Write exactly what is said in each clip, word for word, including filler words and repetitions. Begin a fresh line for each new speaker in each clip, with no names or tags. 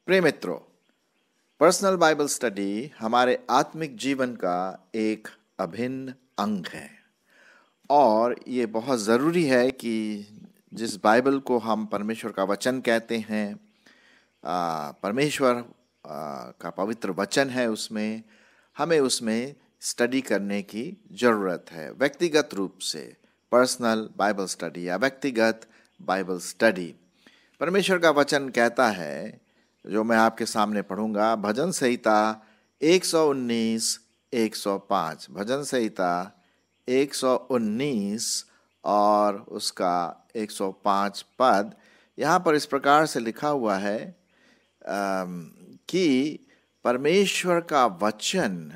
प्रिय मित्रों, personal Bible study हमारे आत्मिक जीवन का एक अभिन्न अंग है और ये बहुत ज़रूरी है कि जिस बाइबल को हम परमेश्वर का वचन कहते हैं, आ, परमेश्वर आ, का पवित्र वचन है, उसमें हमें उसमें स्टडी करने की ज़रूरत है। व्यक्तिगत रूप से पर्सनल बाइबल स्टडी या व्यक्तिगत बाइबल स्टडी। परमेश्वर का वचन कहता है, जो मैं आपके सामने पढ़ूंगा, भजन संहिता एक सौ उन्नीस एक सौ पाँच, भजन संहिता एक सौ उन्नीस और उसका एक सौ पाँच पद। यहाँ पर इस प्रकार से लिखा हुआ है कि परमेश्वर का वचन,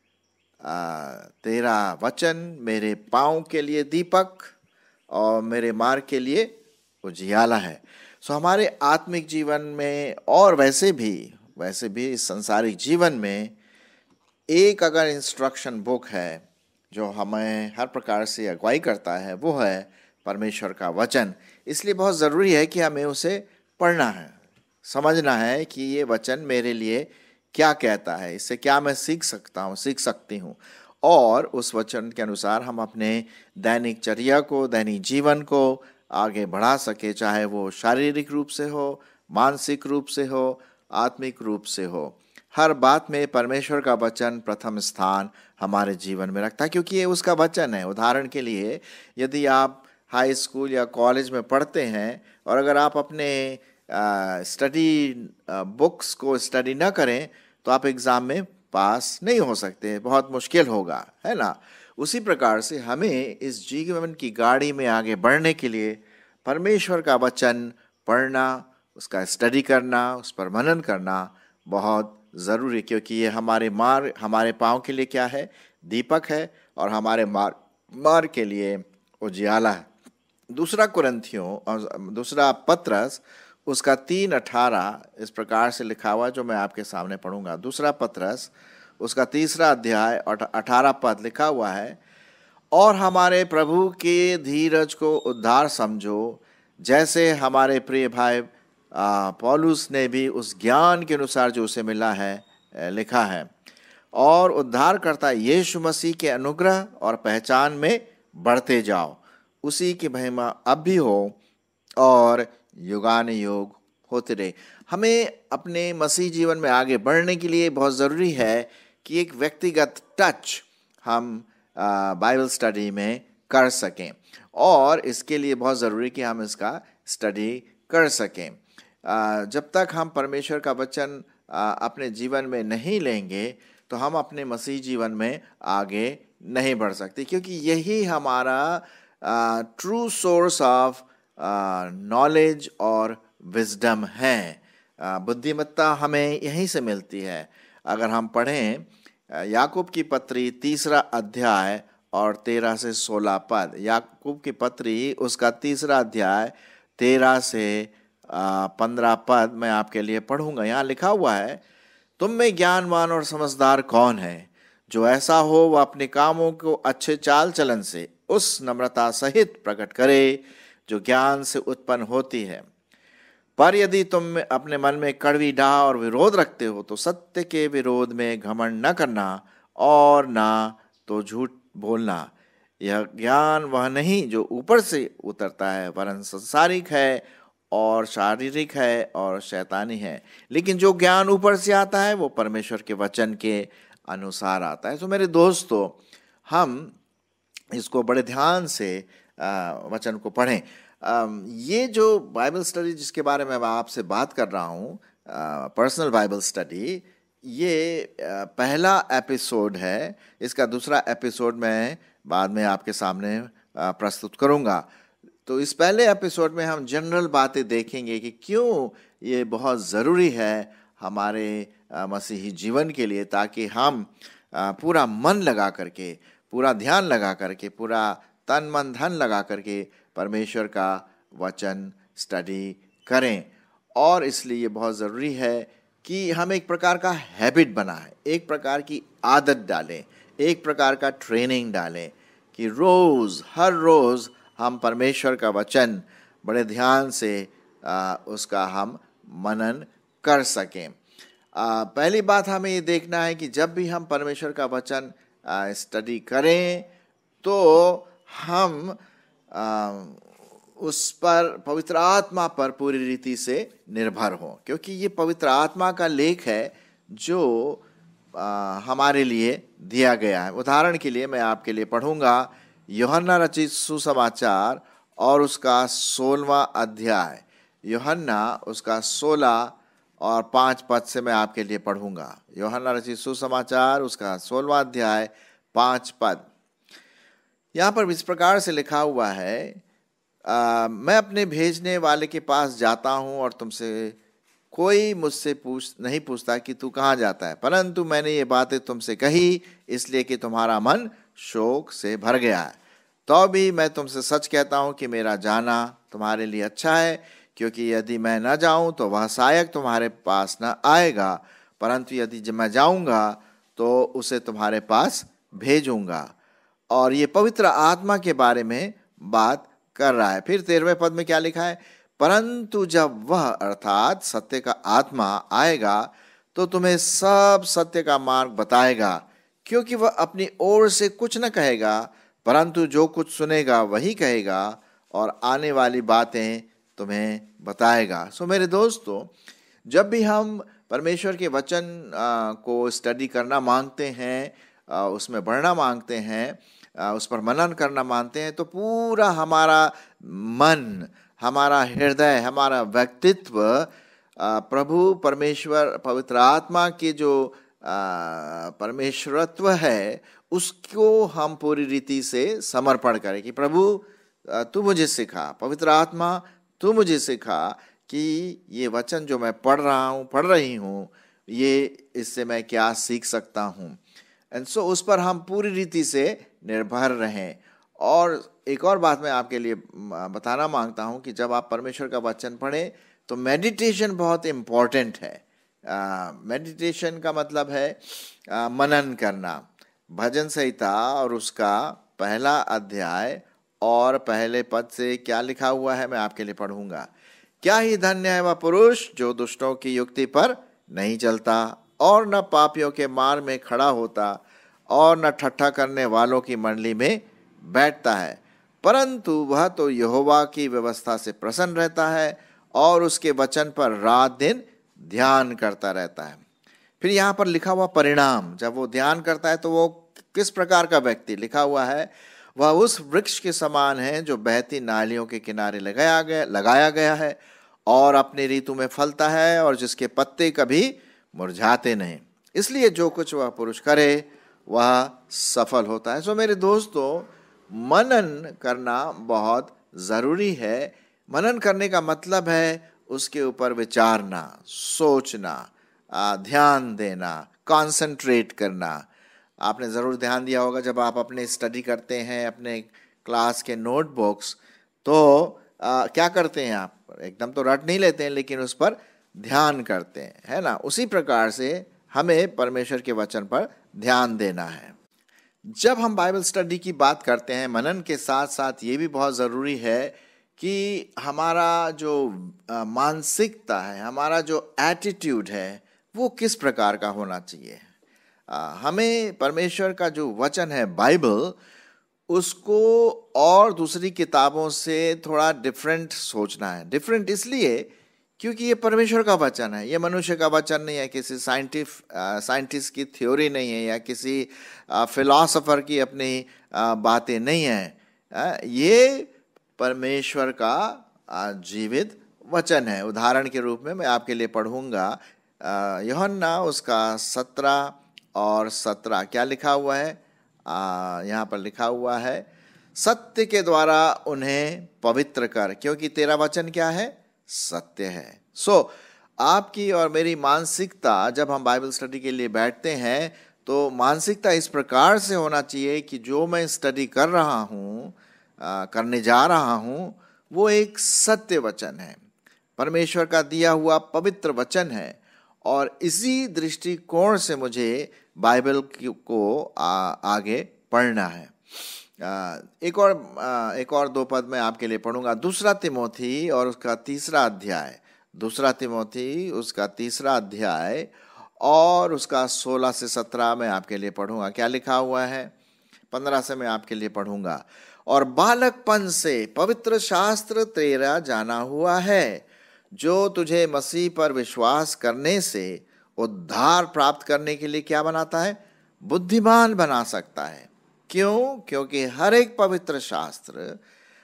आ, तेरा वचन मेरे पाँव के लिए दीपक और मेरे मार्ग के लिए उजियाला है। सो हमारे आत्मिक जीवन में और वैसे भी वैसे भी इस संसारिक जीवन में एक अगर इंस्ट्रक्शन बुक है जो हमें हर प्रकार से अगुवाई करता है, वो है परमेश्वर का वचन। इसलिए बहुत ज़रूरी है कि हमें उसे पढ़ना है, समझना है कि ये वचन मेरे लिए क्या कहता है, इससे क्या मैं सीख सकता हूँ, सीख सकती हूँ, और उस वचन के अनुसार हम अपने दैनिक चर्या को, दैनिक जीवन को आगे बढ़ा सके, चाहे वो शारीरिक रूप से हो, मानसिक रूप से हो, आत्मिक रूप से हो। हर बात में परमेश्वर का वचन प्रथम स्थान हमारे जीवन में रखता है, क्योंकि ये उसका वचन है। उदाहरण के लिए, यदि आप हाई स्कूल या कॉलेज में पढ़ते हैं और अगर आप अपने स्टडी बुक्स को स्टडी ना करें तो आप एग्ज़ाम में पास नहीं हो सकते, बहुत मुश्किल होगा, है ना। उसी प्रकार से हमें इस जीवन की गाड़ी में आगे बढ़ने के लिए परमेश्वर का वचन पढ़ना, उसका स्टडी करना, उस पर मनन करना बहुत ज़रूरी है, क्योंकि ये हमारे मार्ग, हमारे पाँव के लिए क्या है, दीपक है, और हमारे मार्ग मार्ग के लिए उजियाला है। दूसरा कुरिन्थियों दूसरा पत्रस उसका तीन अठारह इस प्रकार से लिखा हुआ, जो मैं आपके सामने पढ़ूंगा। दूसरा पत्रस उसका तीसरा अध्याय और अठारह पद लिखा हुआ है, और हमारे प्रभु के धीरज को उद्धार समझो, जैसे हमारे प्रिय भाई पौलुस ने भी उस ज्ञान के अनुसार जो उसे मिला है लिखा है, और उद्धारकर्ता यीशु मसीह के अनुग्रह और पहचान में बढ़ते जाओ, उसी की महिमा अब भी हो और युगान युग होते रहे। हमें अपने मसीह जीवन में आगे बढ़ने के लिए बहुत ज़रूरी है कि एक व्यक्तिगत टच हम बाइबल स्टडी में कर सकें, और इसके लिए बहुत ज़रूरी कि हम इसका स्टडी कर सकें। आ, जब तक हम परमेश्वर का वचन आ, अपने जीवन में नहीं लेंगे तो हम अपने मसीह जीवन में आगे नहीं बढ़ सकते, क्योंकि यही हमारा ट्रू सोर्स ऑफ नॉलेज और विजडम है। बुद्धिमत्ता हमें यहीं से मिलती है। अगर हम पढ़ें याकूब की पत्री तीसरा अध्याय और तेरह से सोलह पद, याकूब की पत्री उसका तीसरा अध्याय तेरह से पंद्रह पद मैं आपके लिए पढ़ूंगा। यहाँ लिखा हुआ है, तुम में ज्ञानवान और समझदार कौन है, जो ऐसा हो वह अपने कामों को अच्छे चाल चलन से उस नम्रता सहित प्रकट करे जो ज्ञान से उत्पन्न होती है। पर यदि तुम अपने मन में कड़वी डाह और विरोध रखते हो तो सत्य के विरोध में घमंड न करना और ना तो झूठ बोलना। यह ज्ञान वह नहीं जो ऊपर से उतरता है, वरन संसारिक है और शारीरिक है और शैतानी है, लेकिन जो ज्ञान ऊपर से आता है वो परमेश्वर के वचन के अनुसार आता है। तो मेरे दोस्तों, हम इसको बड़े ध्यान से वचन को पढ़ें। ये जो बाइबल स्टडी जिसके बारे में मैं आपसे बात कर रहा हूँ, पर्सनल बाइबल स्टडी, ये पहला एपिसोड है। इसका दूसरा एपिसोड मैं बाद में आपके सामने प्रस्तुत करूँगा। तो इस पहले एपिसोड में हम जनरल बातें देखेंगे कि क्यों ये बहुत ज़रूरी है हमारे मसीही जीवन के लिए, ताकि हम पूरा मन लगा करके, पूरा ध्यान लगा करके, पूरा तन मन धन लगा करके परमेश्वर का वचन स्टडी करें। और इसलिए ये बहुत ज़रूरी है कि हम एक प्रकार का हैबिट बनाएं, एक प्रकार की आदत डालें, एक प्रकार का ट्रेनिंग डालें कि रोज़, हर रोज़ हम परमेश्वर का वचन बड़े ध्यान से आ, उसका हम मनन कर सकें। आ, पहली बात हमें ये देखना है कि जब भी हम परमेश्वर का वचन स्टडी करें तो हम आ, उस पर पवित्र आत्मा पर पूरी रीति से निर्भर हों, क्योंकि ये पवित्र आत्मा का लेख है जो आ, हमारे लिए दिया गया है। उदाहरण के लिए मैं आपके लिए पढ़ूंगा यूहन्ना रचित सुसमाचार और उसका सोलहवां अध्याय। यूहन्ना उसका सोलह और पांच पद से मैं आपके लिए पढ़ूंगा। यूहन्ना रचित सुसमाचार उसका सोलहवां अध्याय पांच पद। यहाँ पर इस प्रकार से लिखा हुआ है, आ, मैं अपने भेजने वाले के पास जाता हूँ और तुमसे कोई मुझसे पूछ नहीं पूछता कि तू कहाँ जाता है, परंतु मैंने ये बातें तुमसे कही इसलिए कि तुम्हारा मन शोक से भर गया है। तो भी मैं तुमसे सच कहता हूँ कि मेरा जाना तुम्हारे लिए अच्छा है, क्योंकि यदि मैं न जाऊं तो वह सहायक तुम्हारे पास न आएगा, परंतु यदि मैं जाऊंगा तो उसे तुम्हारे पास भेजूंगा। और ये पवित्र आत्मा के बारे में बात कर रहा है। फिर तेरहवें पद में क्या लिखा है, परंतु जब वह अर्थात सत्य का आत्मा आएगा तो तुम्हें सब सत्य का मार्ग बताएगा, क्योंकि वह अपनी ओर से कुछ न कहेगा, परंतु जो कुछ सुनेगा वही कहेगा और आने वाली बातें तुम्हें बताएगा। सो मेरे दोस्तों, जब भी हम परमेश्वर के वचन को स्टडी करना मांगते हैं, उसमें बढ़ना मांगते हैं, उस पर मनन करना मांगते हैं, तो पूरा हमारा मन, हमारा हृदय, हमारा व्यक्तित्व प्रभु परमेश्वर पवित्र आत्मा के जो परमेश्वरत्व है उसको हम पूरी रीति से समर्पण करें कि प्रभु तू मुझे सिखा, पवित्र आत्मा तू मुझे सिखा कि ये वचन जो मैं पढ़ रहा हूँ पढ़ रही हूँ ये इससे मैं क्या सीख सकता हूँ। एंड सो उस पर हम पूरी रीति से निर्भर रहें। और एक और बात मैं आपके लिए बताना मांगता हूँ कि जब आप परमेश्वर का वचन पढ़ें तो मेडिटेशन बहुत इम्पॉर्टेंट है। मेडिटेशन का मतलब है आ, मनन करना। भजन संहिता और उसका पहला अध्याय और पहले पद से क्या लिखा हुआ है मैं आपके लिए पढ़ूंगा। क्या ही धन्य है वह पुरुष जो दुष्टों की युक्ति पर नहीं चलता और न पापियों के मार्ग में खड़ा होता और न ठट्ठा करने वालों की मंडली में बैठता है, परंतु वह तो यहोवा की व्यवस्था से प्रसन्न रहता है और उसके वचन पर रात दिन ध्यान करता रहता है। फिर यहाँ पर लिखा हुआ परिणाम, जब वो ध्यान करता है तो वो किस प्रकार का व्यक्ति, लिखा हुआ है वह उस वृक्ष के समान है जो बहती नालियों के किनारे लगाया गया लगाया गया है और अपनी ऋतु में फलता है और जिसके पत्ते कभी मुरझाते नहीं। इसलिए जो कुछ वह पुरुष करे वह सफल होता है। सो मेरे दोस्तों, मनन करना बहुत ज़रूरी है। मनन करने का मतलब है उसके ऊपर विचारना, सोचना, ध्यान देना, कंसंट्रेट करना। आपने ज़रूर ध्यान दिया होगा जब आप अपने स्टडी करते हैं अपने क्लास के नोटबुक्स, तो आ, क्या करते हैं आप, एकदम तो रट नहीं लेते हैं लेकिन उस पर ध्यान करते हैं, है ना। उसी प्रकार से हमें परमेश्वर के वचन पर ध्यान देना है। जब हम बाइबल स्टडी की बात करते हैं, मनन के साथ साथ ये भी बहुत ज़रूरी है कि हमारा जो मानसिकता है, हमारा जो एटीट्यूड है वो किस प्रकार का होना चाहिए। आ, हमें परमेश्वर का जो वचन है बाइबल, उसको और दूसरी किताबों से थोड़ा डिफरेंट सोचना है। डिफरेंट इसलिए क्योंकि ये परमेश्वर का वचन है, ये मनुष्य का वचन नहीं है, किसी साइंटिफ साइंटिस्ट की थ्योरी नहीं है या किसी फिलॉसफर की अपनी बातें नहीं है। ये परमेश्वर का जीवित वचन है। उदाहरण के रूप में मैं आपके लिए पढ़ूंगा यूहन्ना उसका सत्रह और सत्रह। क्या लिखा हुआ है यहाँ पर? लिखा हुआ है, सत्य के द्वारा उन्हें पवित्र कर, क्योंकि तेरा वचन क्या है? सत्य है। सो so, आपकी और मेरी मानसिकता, जब हम बाइबल स्टडी के लिए बैठते हैं तो मानसिकता इस प्रकार से होना चाहिए कि जो मैं स्टडी कर रहा हूँ, करने जा रहा हूँ, वो एक सत्य वचन है, परमेश्वर का दिया हुआ पवित्र वचन है। और इसी दृष्टिकोण से मुझे बाइबल को आ, आगे पढ़ना है। आ, एक और आ, एक और दो पद मैं आपके लिए पढ़ूंगा। दूसरा तिमोथी और उसका तीसरा अध्याय, दूसरा तिमोथी उसका तीसरा अध्याय और उसका सोलह से सत्रह मैं आपके लिए पढ़ूंगा। क्या लिखा हुआ है? पंद्रह से मैं आपके लिए पढ़ूंगा। और बालकपन से पवित्र शास्त्र तेरा जाना हुआ है, जो तुझे मसीह पर विश्वास करने से उद्धार प्राप्त करने के लिए क्या बनाता है? बुद्धिमान बना सकता है। क्यों? क्योंकि हर एक पवित्र शास्त्र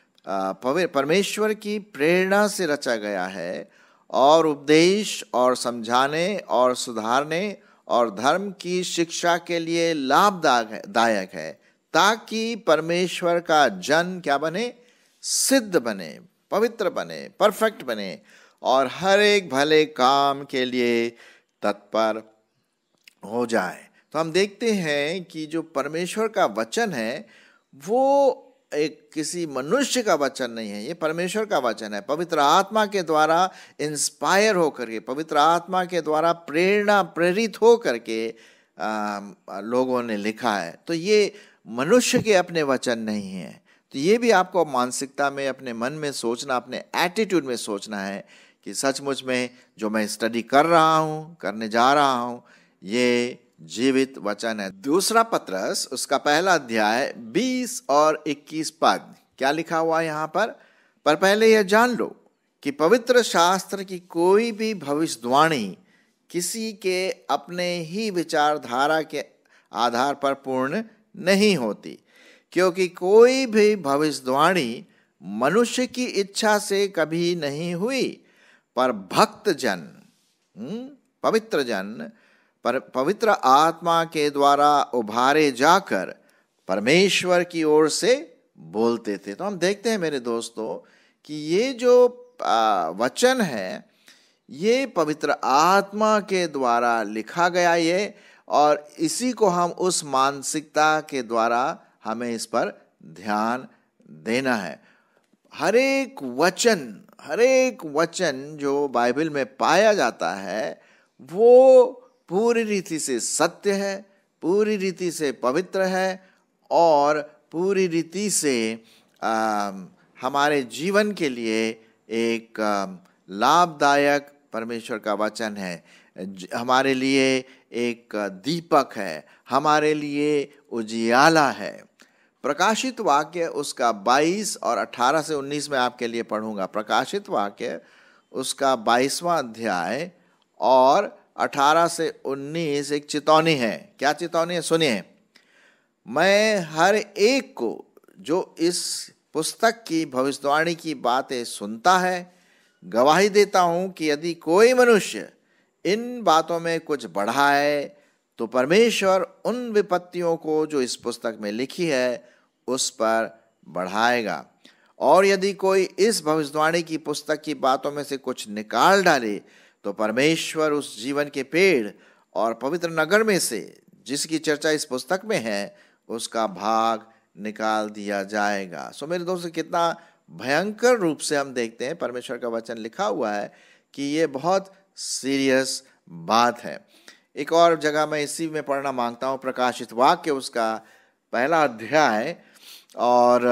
परमेश्वर की प्रेरणा से रचा गया है और उपदेश और समझाने और सुधारने और धर्म की शिक्षा के लिए लाभदायक है, ताकि परमेश्वर का जन क्या बने? सिद्ध बने, पवित्र बने, परफेक्ट बने और हर एक भले काम के लिए तत्पर हो जाए। तो हम देखते हैं कि जो परमेश्वर का वचन है वो एक किसी मनुष्य का वचन नहीं है, ये परमेश्वर का वचन है। पवित्र आत्मा के द्वारा इंस्पायर होकर के, पवित्र आत्मा के द्वारा प्रेरणा प्रेरित हो करके आ, लोगों ने लिखा है। तो ये मनुष्य के अपने वचन नहीं है। तो ये भी आपको मानसिकता में, अपने मन में सोचना, अपने एटीट्यूड में सोचना है कि सचमुच में जो मैं स्टडी कर रहा हूँ, करने जा रहा हूँ, ये जीवित वचन है। दूसरा पत्रस उसका पहला अध्याय बीस और इक्कीस पद, क्या लिखा हुआ है यहाँ पर? पर पहले यह जान लो कि पवित्र शास्त्र की कोई भी भविष्यवाणी किसी के अपने ही विचारधारा के आधार पर पूर्ण नहीं होती, क्योंकि कोई भी भविष्यवाणी मनुष्य की इच्छा से कभी नहीं हुई, पर भक्त जन, पवित्र जन पर पवित्र आत्मा के द्वारा उभारे जाकर परमेश्वर की ओर से बोलते थे। तो हम देखते हैं मेरे दोस्तों कि ये जो वचन है ये पवित्र आत्मा के द्वारा लिखा गया ये, और इसी को हम उस मानसिकता के द्वारा हमें इस पर ध्यान देना है। हर एक वचन, हर एक वचन जो बाइबल में पाया जाता है वो पूरी रीति से सत्य है, पूरी रीति से पवित्र है और पूरी रीति से आ, हमारे जीवन के लिए एक लाभदायक परमेश्वर का वचन है। हमारे लिए एक दीपक है, हमारे लिए उजियाला है। प्रकाशित वाक्य उसका बाईस और अठारह से उन्नीस में आपके लिए पढ़ूंगा। प्रकाशित वाक्य उसका बाईसवां अध्याय और अठारह से उन्नीस एक चितौनी है। क्या चितौनी है? सुनिए। मैं हर एक को जो इस पुस्तक की भविष्यवाणी की बातें सुनता है गवाही देता हूं कि यदि कोई मनुष्य इन बातों में कुछ बढ़ाए तो परमेश्वर उन विपत्तियों को जो इस पुस्तक में लिखी है उस पर बढ़ाएगा, और यदि कोई इस भविष्यवाणी की पुस्तक की बातों में से कुछ निकाल डाले तो परमेश्वर उस जीवन के पेड़ और पवित्र नगर में से जिसकी चर्चा इस पुस्तक में है उसका भाग निकाल दिया जाएगा। सो मेरे दोस्तों, कितना भयंकर रूप से हम देखते हैं परमेश्वर का वचन लिखा हुआ है कि ये बहुत सीरियस बात है। एक और जगह मैं इसी में पढ़ना मांगता हूँ, प्रकाशित वाक्य उसका पहला अध्याय और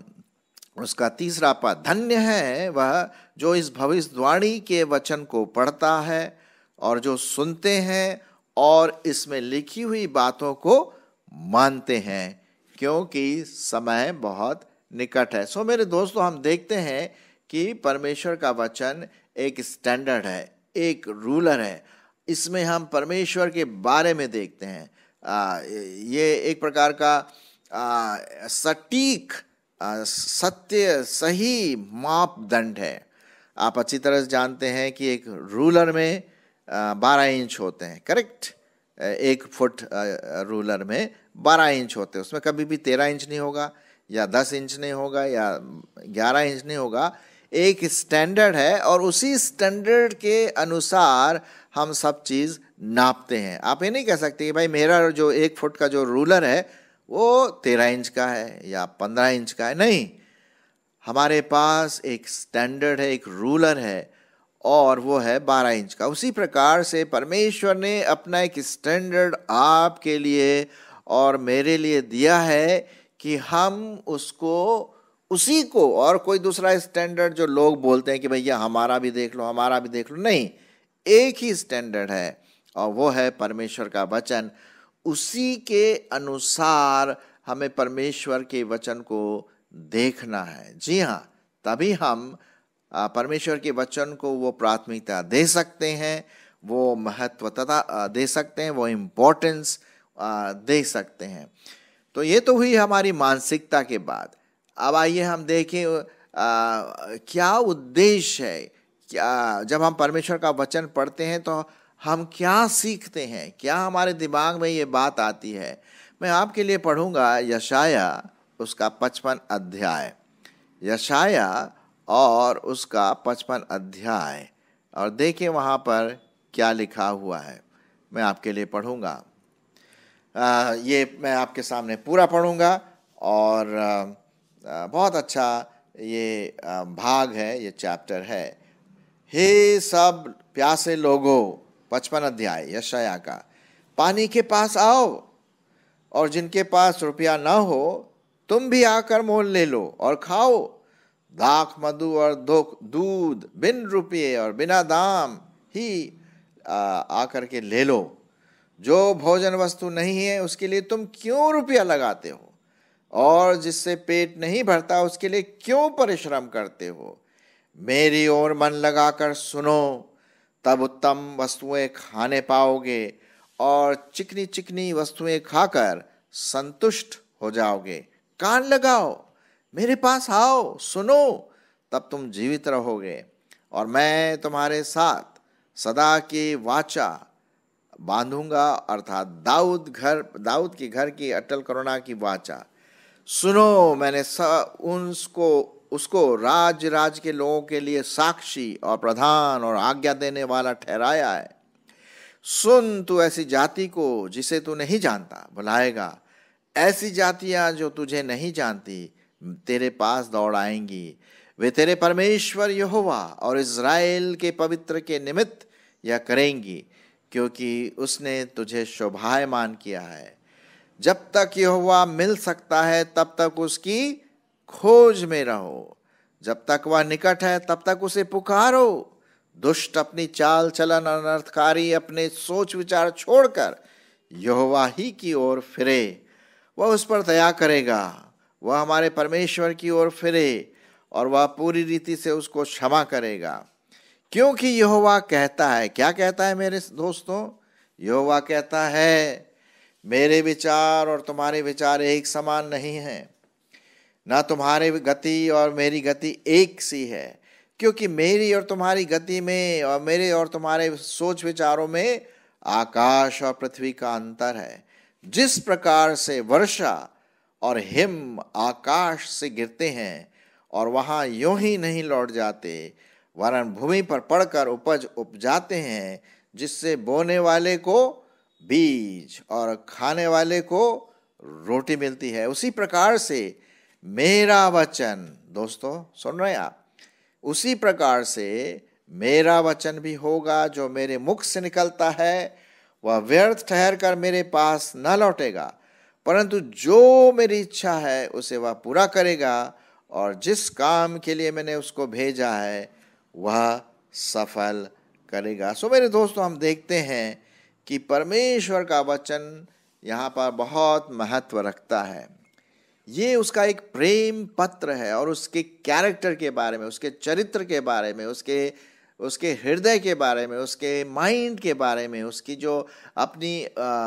उसका तीसरा पद। धन्य है वह जो इस भविष्यवाणी के वचन को पढ़ता है और जो सुनते हैं और इसमें लिखी हुई बातों को मानते हैं, क्योंकि समय बहुत निकट है। सो मेरे दोस्तों, हम देखते हैं कि परमेश्वर का वचन एक स्टैंडर्ड है, एक रूलर है। इसमें हम परमेश्वर के बारे में देखते हैं। आ, ये एक प्रकार का आ, सटीक आ, सत्य सही मापदंड है। आप अच्छी तरह से जानते हैं कि एक रूलर में बारह इंच होते हैं, करेक्ट? एक फुट रूलर में बारह इंच होते हैं, उसमें कभी भी तेरह इंच नहीं होगा या दस इंच नहीं होगा या ग्यारह इंच नहीं होगा। एक स्टैंडर्ड है और उसी स्टैंडर्ड के अनुसार हम सब चीज़ नापते हैं। आप ये नहीं कह सकते कि भाई मेरा जो एक फुट का जो रूलर है वो तेरह इंच का है या पंद्रह इंच का है। नहीं, हमारे पास एक स्टैंडर्ड है, एक रूलर है और वो है बारह इंच का। उसी प्रकार से परमेश्वर ने अपना एक स्टैंडर्ड आपके लिए और मेरे लिए दिया है कि हम उसको उसी को, और कोई दूसरा स्टैंडर्ड जो लोग बोलते हैं कि भैया हमारा भी देख लो, हमारा भी देख लो, नहीं, एक ही स्टैंडर्ड है और वो है परमेश्वर का वचन। उसी के अनुसार हमें परमेश्वर के वचन को देखना है। जी हाँ, तभी हम परमेश्वर के वचन को वो प्राथमिकता दे सकते हैं, वो महत्वता दे सकते हैं, वो इम्पोर्टेंस दे सकते हैं। तो ये तो हुई हमारी मानसिकता के बात। अब आइए हम देखें आ, क्या उद्देश्य है, क्या जब हम परमेश्वर का वचन पढ़ते हैं तो हम क्या सीखते हैं, क्या हमारे दिमाग में ये बात आती है। मैं आपके लिए पढ़ूंगा यशाया उसका पचपन अध्याय, यशाया और उसका पचपन अध्याय, और देखिए वहाँ पर क्या लिखा हुआ है। मैं आपके लिए पढ़ूंगा, आ, ये मैं आपके सामने पूरा पढ़ूंगा और आ, आ, बहुत अच्छा ये आ, भाग है, ये चैप्टर है। हे सब प्यासे लोगों, पचपन अध्याय यशाया का, पानी के पास आओ, और जिनके पास रुपया न हो तुम भी आकर मोल ले लो और खाओ। दाख मधु और दूध बिन रुपये और बिना दाम ही आकर के ले लो। जो भोजन वस्तु नहीं है उसके लिए तुम क्यों रुपया लगाते हो, और जिससे पेट नहीं भरता उसके लिए क्यों परिश्रम करते हो। मेरी ओर मन लगाकर सुनो, तब उत्तम वस्तुएं खाने पाओगे और चिकनी चिकनी वस्तुएं खाकर संतुष्ट हो जाओगे। कान लगाओ, मेरे पास आओ, सुनो, तब तुम जीवित रहोगे, और मैं तुम्हारे साथ सदा की वाचा बांधूंगा, अर्थात दाऊद घर दाऊद के घर की अटल करुणा की वाचा। सुनो, मैंने उनको उसको राज्य राज्य के लोगों के लिए साक्षी और प्रधान और आज्ञा देने वाला ठहराया है। सुन, तू ऐसी जाति को जिसे तू नहीं जानता बुलाएगा, ऐसी जातियां जो तुझे नहीं जानती तेरे पास दौड़ आएंगी। वे तेरे परमेश्वर यहोवा और इज़राइल के पवित्र के निमित्त यह करेंगी, क्योंकि उसने तुझे शोभायमान किया है। जब तक यहोवा मिल सकता है तब तक उसकी खोज में रहो, जब तक वह निकट है तब तक उसे पुकारो। दुष्ट अपनी चाल चलन, अनर्थकारी अपने सोच विचार छोड़कर यहोवा ही की ओर फिरे, वह उस पर दया करेगा। वह हमारे परमेश्वर की ओर फिरे और वह पूरी रीति से उसको क्षमा करेगा। क्योंकि यहोवा कहता है, क्या कहता है मेरे दोस्तों? यहोवा कहता है, मेरे विचार और तुम्हारे विचार एक समान नहीं हैं, ना तुम्हारी गति और मेरी गति एक सी है। क्योंकि मेरी और तुम्हारी गति में और मेरे और तुम्हारे सोच विचारों में आकाश और पृथ्वी का अंतर है। जिस प्रकार से वर्षा और हिम आकाश से गिरते हैं और वहाँ यूं ही नहीं लौट जाते, वरन भूमि पर पड़कर उपज उपजाते हैं, जिससे बोने वाले को बीज और खाने वाले को रोटी मिलती है, उसी प्रकार से मेरा वचन, दोस्तों सुन रहे हैं आप, उसी प्रकार से मेरा वचन भी होगा जो मेरे मुख से निकलता है। वह व्यर्थ ठहर कर मेरे पास न लौटेगा, परंतु जो मेरी इच्छा है उसे वह पूरा करेगा, और जिस काम के लिए मैंने उसको भेजा है वह सफल करेगा। सो मेरे दोस्तों, हम देखते हैं कि परमेश्वर का वचन यहाँ पर बहुत महत्व रखता है। ये उसका एक प्रेम पत्र है, और उसके कैरेक्टर के बारे में, उसके चरित्र के बारे में, उसके उसके हृदय के बारे में, उसके माइंड के बारे में, उसकी जो अपनी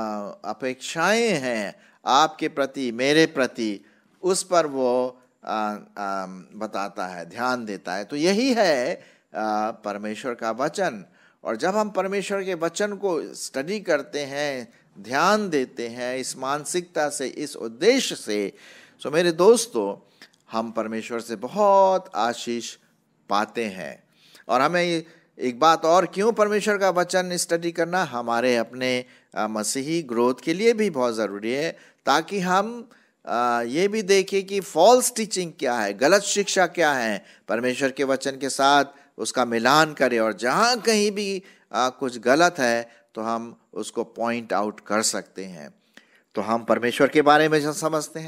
अपेक्षाएं हैं आपके प्रति, मेरे प्रति, उस पर वो आ, आ, बताता है, ध्यान देता है। तो यही है आ, परमेश्वर का वचन। और जब हम परमेश्वर के वचन को स्टडी करते हैं, ध्यान देते हैं इस मानसिकता से, इस उद्देश्य से, सो मेरे दोस्तों, हम परमेश्वर से बहुत आशीष पाते हैं। और हमें एक बात और, क्यों परमेश्वर का वचन स्टडी करना? हमारे अपने मसीही ग्रोथ के लिए भी बहुत ज़रूरी है, ताकि हम ये भी देखें कि फॉल्स टीचिंग क्या है, गलत शिक्षा क्या है, परमेश्वर के वचन के साथ उसका मिलान करें, और जहाँ कहीं भी कुछ गलत है तो हम उसको पॉइंट आउट कर सकते हैं। तो हम परमेश्वर के बारे में जो समझते हैं,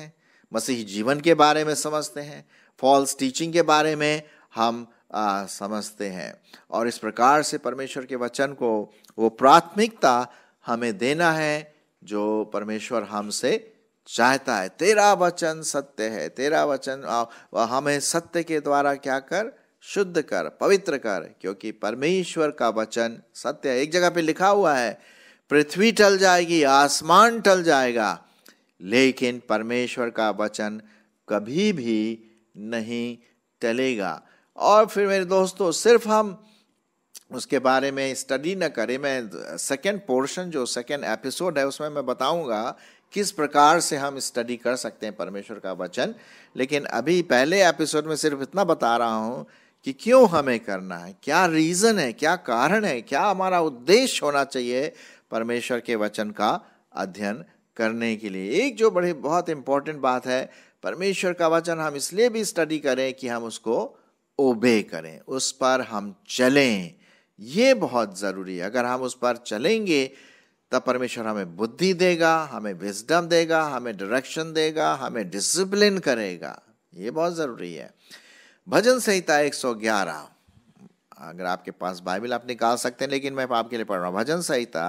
मसीही जीवन के बारे में समझते हैं, फॉल्स टीचिंग के बारे में हम आ, समझते हैं। और इस प्रकार से परमेश्वर के वचन को वो प्राथमिकता हमें देना है जो परमेश्वर हमसे चाहता है। तेरा वचन सत्य है, तेरा वचन हमें सत्य के द्वारा क्या कर, शुद्ध कर, पवित्र कर, क्योंकि परमेश्वर का वचन सत्य है। एक जगह पे लिखा हुआ है, पृथ्वी टल जाएगी, आसमान टल जाएगा, लेकिन परमेश्वर का वचन कभी भी नहीं टलेगा। और फिर मेरे दोस्तों, सिर्फ हम उसके बारे में स्टडी न करें, मैं सेकेंड पोर्शन जो सेकेंड एपिसोड है उसमें मैं बताऊंगा किस प्रकार से हम स्टडी कर सकते हैं परमेश्वर का वचन। लेकिन अभी पहले एपिसोड में सिर्फ इतना बता रहा हूं कि क्यों हमें करना है, क्या रीज़न है, क्या कारण है, क्या हमारा उद्देश्य होना चाहिए परमेश्वर के वचन का अध्ययन करने के लिए। एक जो बड़ी बहुत इंपॉर्टेंट बात है, परमेश्वर का वचन हम इसलिए भी स्टडी करें कि हम उसको ओबे करें, उस पर हम चलें। ये बहुत ज़रूरी है। अगर हम उस पर चलेंगे तब परमेश्वर हमें बुद्धि देगा, हमें विजडम देगा, हमें डायरेक्शन देगा, हमें डिसिप्लिन करेगा। ये बहुत ज़रूरी है। भजन संहिता एक सौ ग्यारह, अगर आपके पास बाइबल आप निकाल सकते हैं, लेकिन मैं आपके लिए पढ़ रहा हूँ। भजन संहिता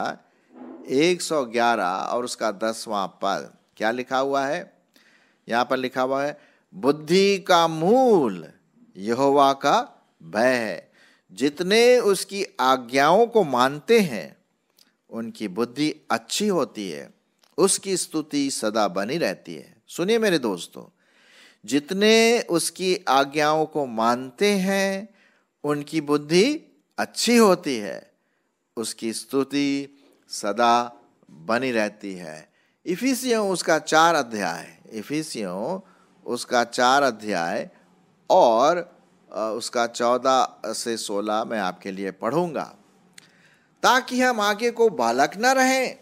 एक सौ ग्यारह और उसका दसवां पद, क्या लिखा हुआ है? यहाँ पर लिखा हुआ है, बुद्धि का मूल यहोवा का भय है, जितने उसकी आज्ञाओं को मानते हैं उनकी बुद्धि अच्छी होती है, उसकी स्तुति सदा बनी रहती है। सुनिए मेरे दोस्तों, जितने उसकी आज्ञाओं को मानते हैं उनकी बुद्धि अच्छी होती है, उसकी स्तुति सदा बनी रहती है। इफिसियों उसका चार अध्याय, इफिसियों उसका चार अध्याय और उसका चौदह से सोलह मैं आपके लिए पढ़ूंगा, ताकि हम आगे को बालक न रहें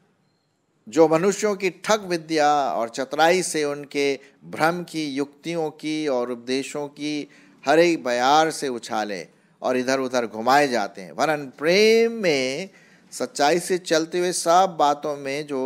जो मनुष्यों की ठग विद्या और चतुराई से, उनके भ्रम की युक्तियों की और उपदेशों की हर एक बयार से उछाले और इधर उधर घुमाए जाते हैं, वरन प्रेम में सच्चाई से चलते हुए सब बातों में जो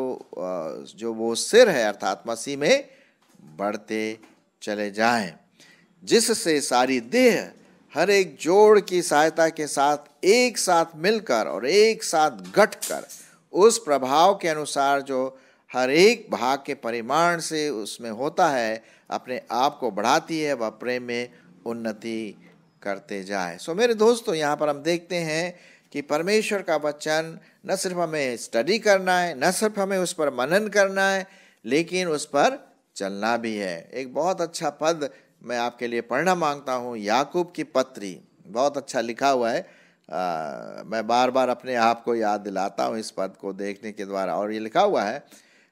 जो वो सिर है अर्थात मसीह में बढ़ते चले जाएं, जिससे सारी देह हर एक जोड़ की सहायता के साथ एक साथ मिलकर और एक साथ गठकर उस प्रभाव के अनुसार जो हर एक भाग के परिमाण से उसमें होता है, अपने आप को बढ़ाती है, वह प्रेम में उन्नति करते जाए। सो मेरे दोस्तों, यहाँ पर हम देखते हैं कि परमेश्वर का वचन न सिर्फ हमें स्टडी करना है, न सिर्फ हमें उस पर मनन करना है, लेकिन उस पर चलना भी है। एक बहुत अच्छा पद मैं आपके लिए पढ़ना मांगता हूँ, याकूब की पत्री, बहुत अच्छा लिखा हुआ है। आ, मैं बार बार अपने आप को याद दिलाता हूँ इस पद को देखने के द्वारा। और ये लिखा हुआ है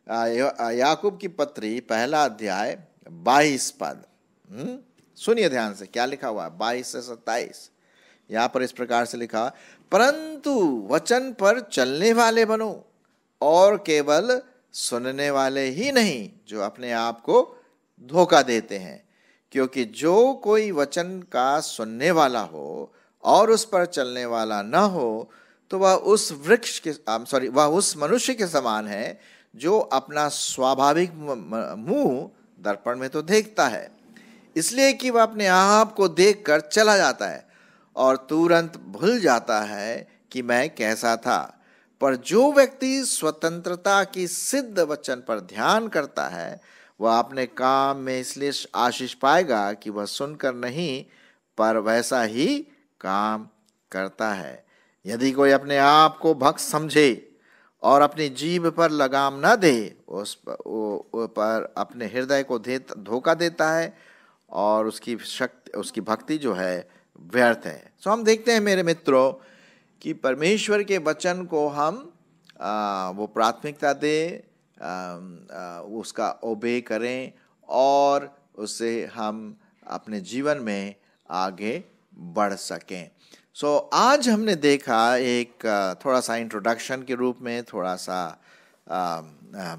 आ, याकूब की पत्री पहला अध्याय बाईस पद। हम्म सुनिए ध्यान से, क्या लिखा हुआ है बाईस से सत्ताईस। यहाँ पर इस प्रकार से लिखा, परंतु वचन पर चलने वाले बनो और केवल सुनने वाले ही नहीं जो अपने आप को धोखा देते हैं, क्योंकि जो कोई वचन का सुनने वाला हो और उस पर चलने वाला न हो तो वह उस वृक्ष के सॉरी वह उस मनुष्य के समान है जो अपना स्वाभाविक मुंह दर्पण में तो देखता है, इसलिए कि वह अपने आप को देखकर चला जाता है और तुरंत भूल जाता है कि मैं कैसा था। पर जो व्यक्ति स्वतंत्रता की सिद्ध वचन पर ध्यान करता है वह अपने काम में इसलिए आशीष पाएगा कि वह सुनकर नहीं पर वैसा ही काम करता है। यदि कोई अपने आप को भक्त समझे और अपनी जीभ पर लगाम न दे, उस पर, वो पर अपने हृदय को धोखा देता है और उसकी शक्ति उसकी भक्ति जो है व्यर्थ है। सो हम देखते हैं मेरे मित्रों कि परमेश्वर के वचन को हम आ, वो प्राथमिकता दे, आ, आ, उसका ओबे करें और उससे हम अपने जीवन में आगे बढ़ सकें। सो so, आज हमने देखा एक थोड़ा सा इंट्रोडक्शन के रूप में, थोड़ा सा आ, आ,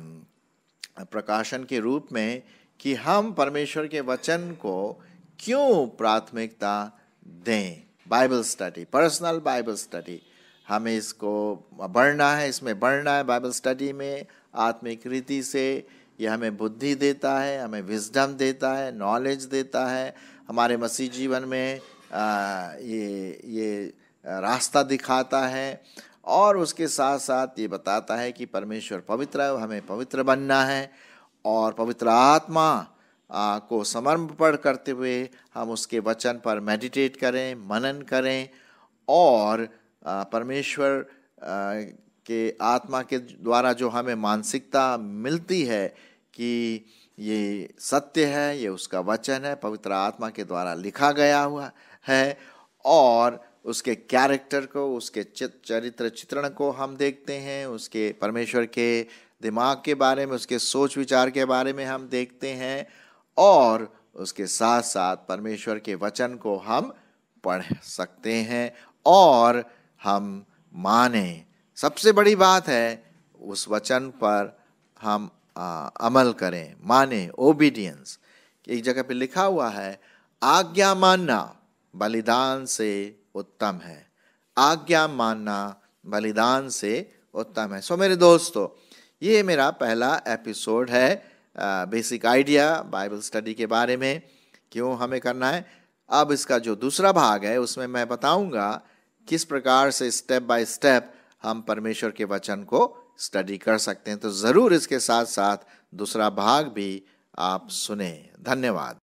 प्रकाशन के रूप में कि हम परमेश्वर के वचन को क्यों प्राथमिकता दें। Bible study, personal Bible study, हमें इसको बढ़ना है, इसमें बढ़ना है बाइबल स्टडी में आत्मिक रीति से, ये हमें बुद्धि देता है, हमें विजडम देता है, नॉलेज देता है, हमारे मसीह जीवन में आ, ये ये रास्ता दिखाता है, और उसके साथ साथ ये बताता है कि परमेश्वर पवित्र है, हमें पवित्र बनना है, और पवित्र आत्मा आ, को समर्पण करते हुए हम उसके वचन पर मेडिटेट करें, मनन करें, और आ, परमेश्वर आ, के आत्मा के द्वारा जो हमें मानसिकता मिलती है कि ये सत्य है, ये उसका वचन है, पवित्र आत्मा के द्वारा लिखा गया हुआ है, और उसके कैरेक्टर को, उसके चरित्र चित्रण को हम देखते हैं, उसके परमेश्वर के दिमाग के बारे में, उसके सोच विचार के बारे में हम देखते हैं, और उसके साथ साथ परमेश्वर के वचन को हम पढ़ सकते हैं और हम माने। सबसे बड़ी बात है उस वचन पर हम आ, अमल करें, माने, ओबीडियंस। एक जगह पे लिखा हुआ है, आज्ञा मानना बलिदान से उत्तम है, आज्ञा मानना बलिदान से उत्तम है। सो मेरे दोस्तों, ये मेरा पहला एपिसोड है बेसिक आइडिया बाइबल स्टडी के बारे में, क्यों हमें करना है। अब इसका जो दूसरा भाग है उसमें मैं बताऊंगा किस प्रकार से स्टेप बाय स्टेप हम परमेश्वर के वचन को स्टडी कर सकते हैं। तो ज़रूर इसके साथ साथ दूसरा भाग भी आप सुने। धन्यवाद।